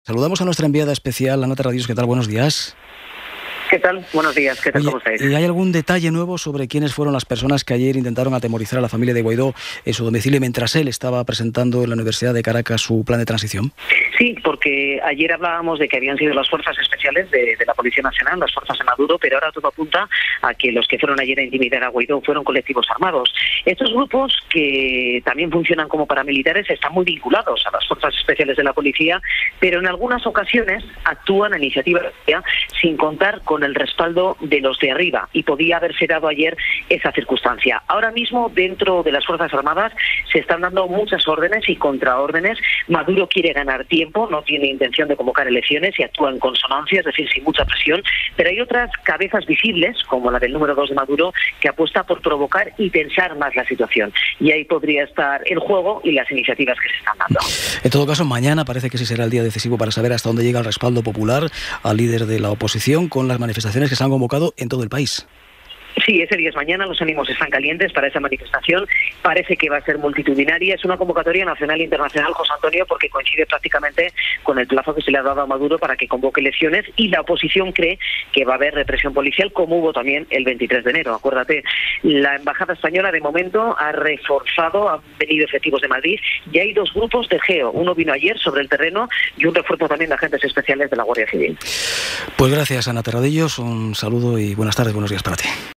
Saludamos a nuestra enviada especial, Ana Terradillos. ¿Qué tal? Buenos días. ¿Qué tal? Buenos días. ¿Qué tal? ¿Cómo estáis? ¿Hay algún detalle nuevo sobre quiénes fueron las personas que ayer intentaron atemorizar a la familia de Guaidó en su domicilio mientras él estaba presentando en la Universidad de Caracas su plan de transición? Sí, porque ayer hablábamos de que habían sido las fuerzas especiales de la Policía Nacional, las fuerzas de Maduro, pero ahora todo apunta a que los que fueron ayer a intimidar a Guaidó fueron colectivos armados. Estos grupos, que también funcionan como paramilitares, están muy vinculados a las fuerzas especiales de la policía, pero en algunas ocasiones actúan a iniciativa propia sin contar con el respaldo de los de arriba, y podía haberse dado ayer esa circunstancia. Ahora mismo, dentro de las Fuerzas Armadas, se están dando muchas órdenes y contraórdenes. Maduro quiere ganar tiempo, no tiene intención de convocar elecciones y actúa en consonancia, es decir, sin mucha presión, pero hay otras cabezas visibles, como la del número 2 de Maduro, que apuesta por provocar y tensar más la situación. Y ahí podría estar el juego y las iniciativas que se están dando. En todo caso, mañana parece que sí será el día decisivo para saber hasta dónde llega el respaldo popular al líder de la oposición, con las manifestaciones que se han convocado en todo el país. Sí, ese día es mañana, los ánimos están calientes para esa manifestación, parece que va a ser multitudinaria, es una convocatoria nacional e internacional, José Antonio, porque coincide prácticamente con el plazo que se le ha dado a Maduro para que convoque elecciones, y la oposición cree que va a haber represión policial, como hubo también el 23 de enero. Acuérdate, la Embajada Española de momento ha reforzado, han venido efectivos de Madrid, y hay dos grupos de GEO, uno vino ayer sobre el terreno y un refuerzo también de agentes especiales de la Guardia Civil. Pues gracias, Ana Terradillos, un saludo y buenas tardes, buenos días para ti.